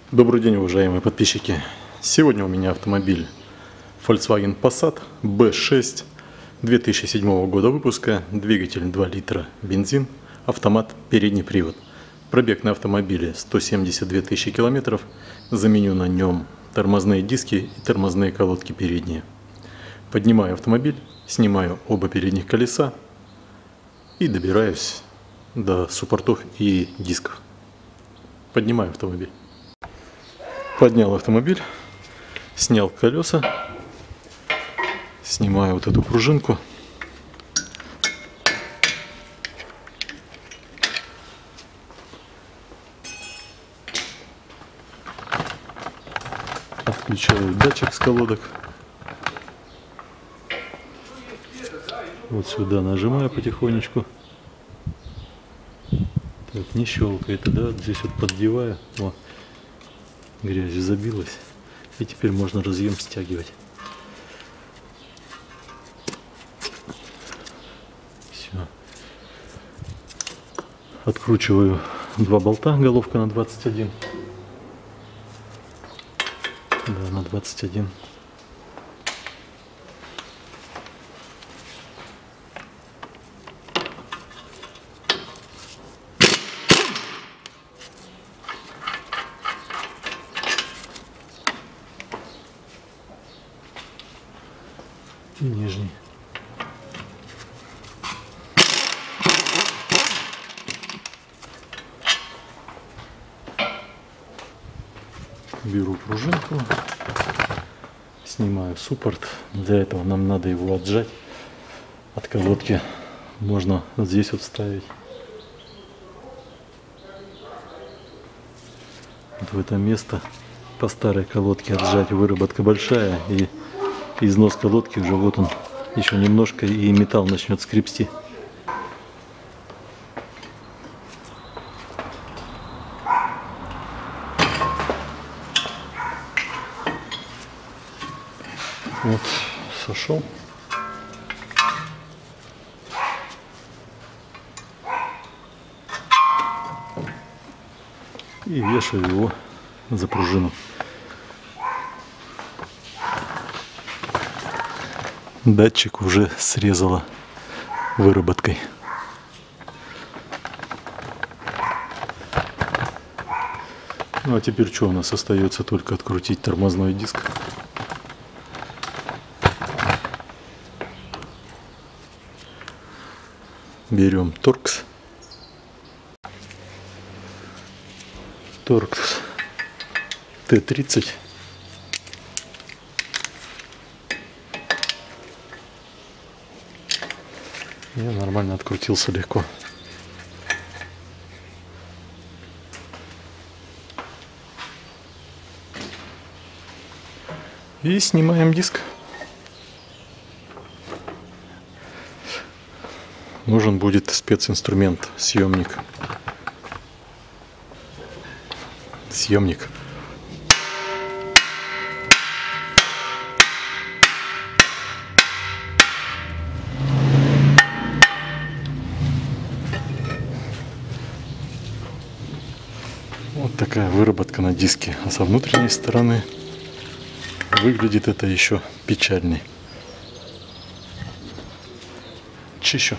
Добрый день, уважаемые подписчики! Сегодня у меня автомобиль Volkswagen Passat B6 2007 года выпуска, двигатель 2 литра, бензин, автомат, передний привод. Пробег на автомобиле 172 тысячи километров, заменю на нем тормозные диски и тормозные колодки передние. Поднимаю автомобиль, снимаю оба передних колеса и добираюсь до суппортов и дисков. Поднимаю автомобиль. Поднял автомобиль, снял колеса, снимаю вот эту пружинку. Отключаю датчик с колодок. Вот сюда нажимаю потихонечку. Так, не щелкает, да? Здесь вот поддеваю. Вот. Грязью забилась. И теперь можно разъем стягивать. Все. Откручиваю два болта, головка на 21. Да, на 21. И нижний. Беру пружинку, снимаю суппорт. Для этого нам надо его отжать от колодки. Можно вот здесь вот вставить. Вот в это место по старой колодке отжать. Выработка большая, и износ колодки уже вот он, еще немножко, и металл начнет скрипсти. Вот, сошел. И вешаю его за пружину. Датчик уже срезала выработкой. Ну а теперь что у нас остается? Только открутить тормозной диск. Берем Торкс. Торкс Т-30. Я нормально открутился легко. И снимаем диск. Нужен будет специнструмент, съемник. Вот такая выработка на диске. А со внутренней стороны выглядит это еще печальней. Чищу.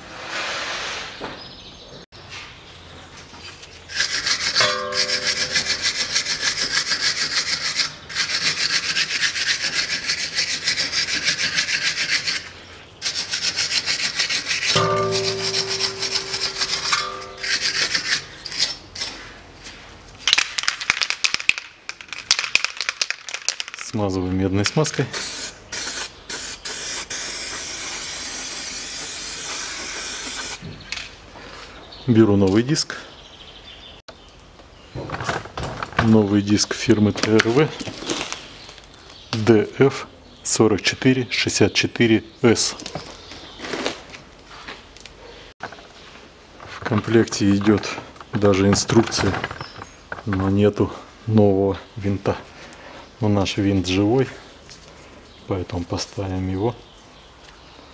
Смазываю медной смазкой. Беру новый диск. Новый диск фирмы ТРВ DF4464S. В комплекте идет даже инструкция, но нету нового винта. Но наш винт живой, поэтому поставим его.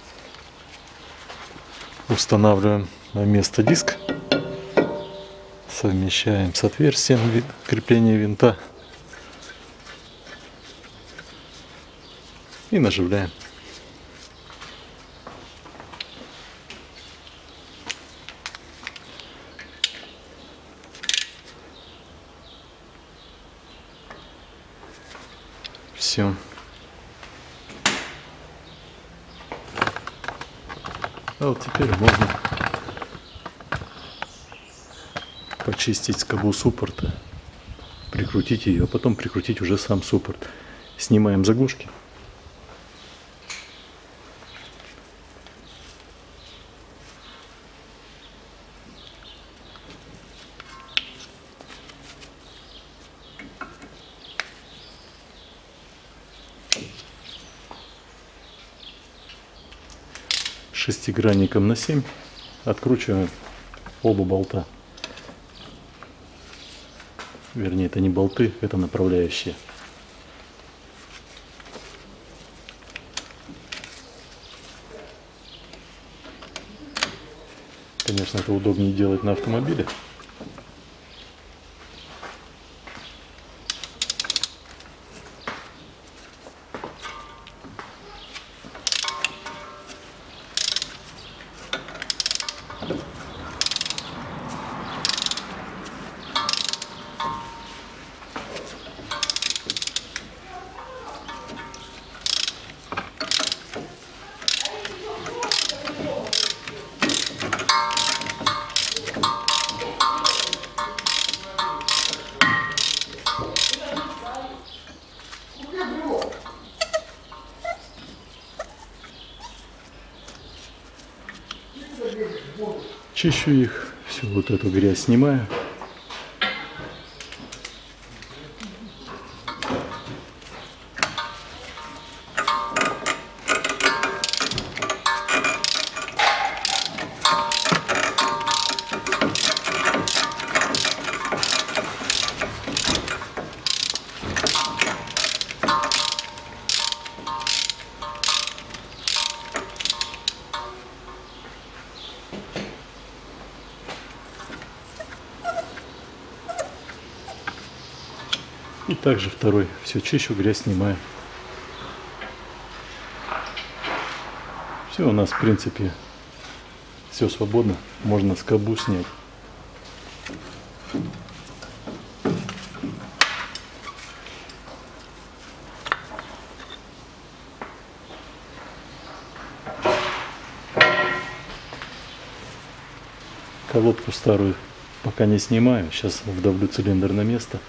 Устанавливаем на место диск. Совмещаем с отверстием крепления винта и наживляем. Все. А вот теперь можно почистить скобу суппорта, прикрутить ее, а потом прикрутить уже сам суппорт. Снимаем заглушки. Шестигранником на 7 откручиваем оба болта. Вернее, это не болты, это направляющие. Конечно, это удобнее делать на автомобиле. Чищу их, всю вот эту грязь снимаю. И также второй. Все чищу, грязь снимаю. Все, у нас в принципе все свободно. Можно скобу снять. Колодку старую пока не снимаю. Сейчас вдавлю цилиндр на место.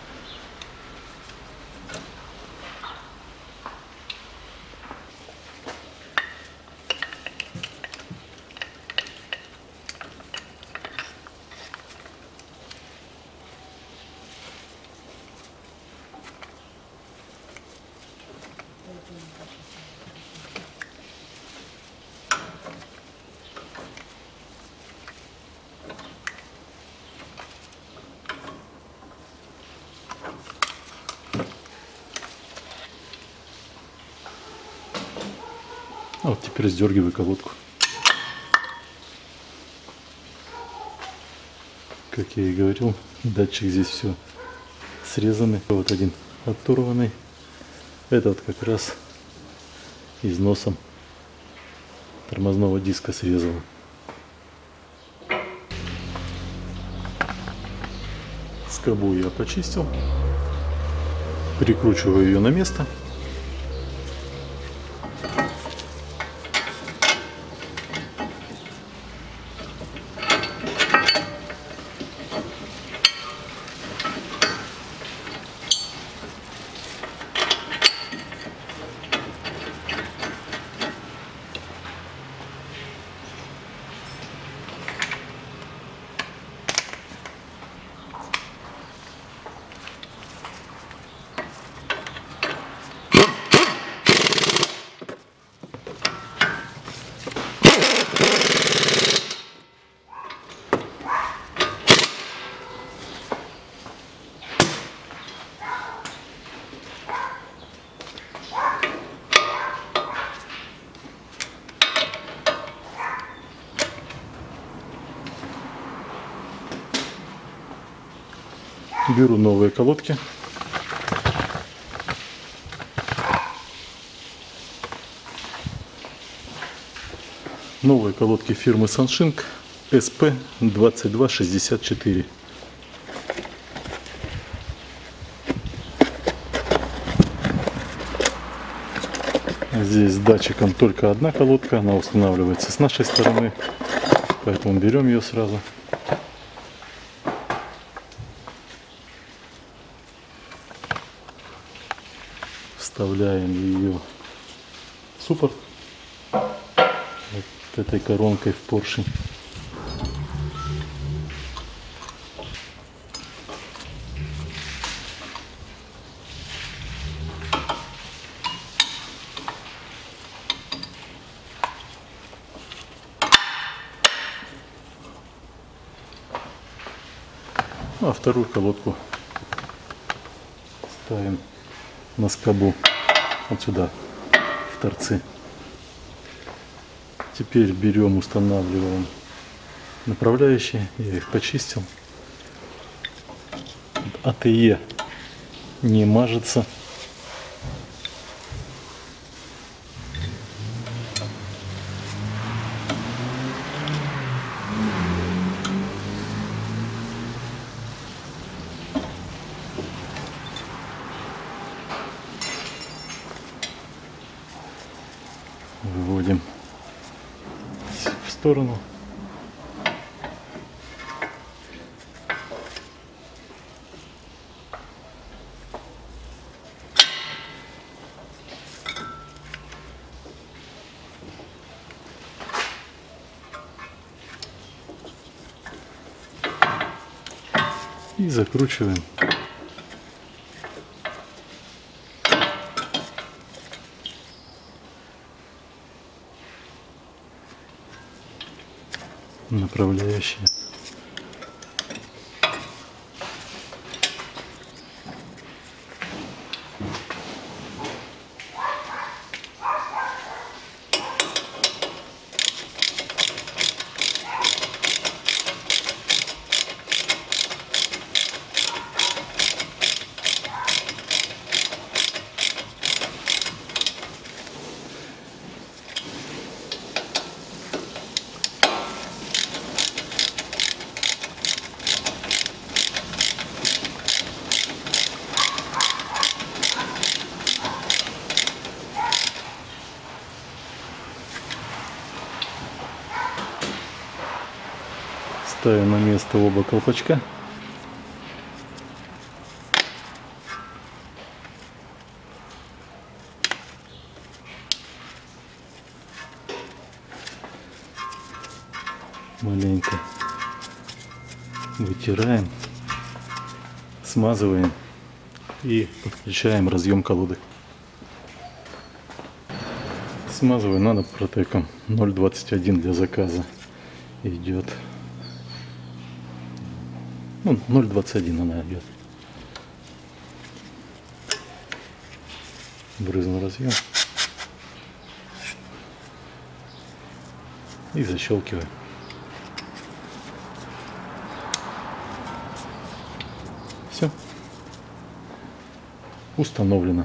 А вот теперь сдергиваю колодку. Как я и говорил, датчик здесь все срезанный. Вот один оторванный. Этот как раз износом тормозного диска срезал. Скобу я почистил. Прикручиваю ее на место. Беру новые колодки. Новые колодки фирмы Sanshing SP2264. Здесь с датчиком только одна колодка, она устанавливается с нашей стороны, поэтому берем ее сразу. Вставляем ее в суппорт вот этой коронкой в поршень. А вторую колодку ставим на скобу вот сюда, в торцы. Теперь берем, устанавливаем направляющие. Я их почистил. АТЕ не мажется. Выводим в сторону. И закручиваем. Направляющие. Ставим на место оба колпачка. Маленько вытираем, смазываем и подключаем разъем колодок. Смазываю нанопротеком 0,21 для заказа. Идет. Ну, 0,21 она идет. Брызнул разъем и защелкиваю. Все. Установлено.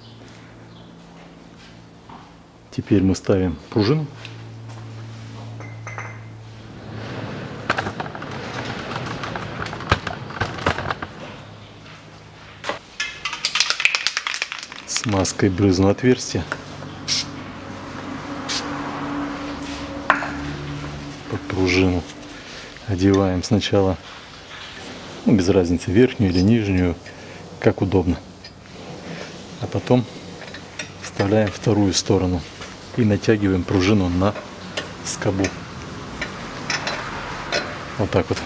Теперь мы ставим пружину. Смазкой брызну отверстие. Под пружину одеваем сначала, ну, без разницы, верхнюю или нижнюю, как удобно. А потом вставляем вторую сторону и натягиваем пружину на скобу. Вот так вот.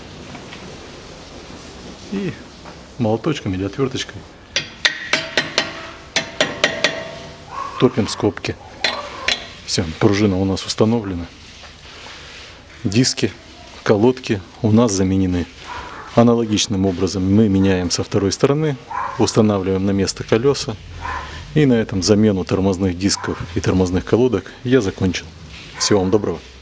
И молоточком или отверточкой топим скобки. Все, пружина у нас установлена. Диски, колодки у нас заменены. Аналогичным образом мы меняем со второй стороны, устанавливаем на место колеса. И на этом замену тормозных дисков и тормозных колодок я закончил. Всего вам доброго.